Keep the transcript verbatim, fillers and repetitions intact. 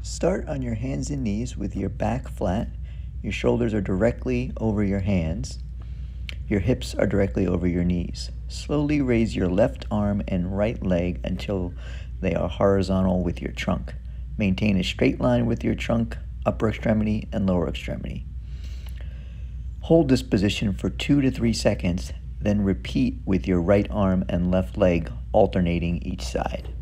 Start on your hands and knees with your back flat. Your shoulders are directly over your hands. Your hips are directly over your knees. Slowly raise your left arm and right leg until they are horizontal with your trunk. Maintain a straight line with your trunk, upper extremity, and lower extremity. Hold this position for two to three seconds, then repeat with your right arm and left leg alternating each side.